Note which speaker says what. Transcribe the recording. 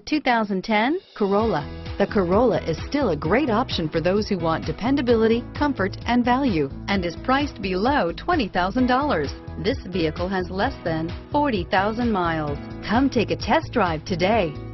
Speaker 1: 2010 Corolla. The Corolla is still a great option for those who want dependability, comfort, and value, and is priced below $20,000. This vehicle has less than 40,000 miles. Come take a test drive today.